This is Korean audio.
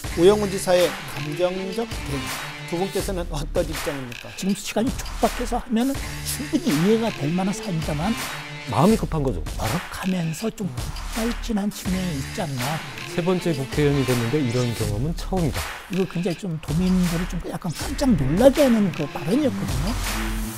우영우 지사의 감정적 대응, 두 분께서는 어떤 입장입니까? 지금 시간이 촉박해서 하면 충분히 이해가 될 만한 사안이다만 마음이 급한 거죠. 버럭하면서 좀 폭발진한 측면이 있지 않나. 세 번째 국회의원이 됐는데 이런 경험은 처음이다. 이거 굉장히 좀 도민들을 좀 약간 깜짝 놀라게 하는 그 발언이었거든요.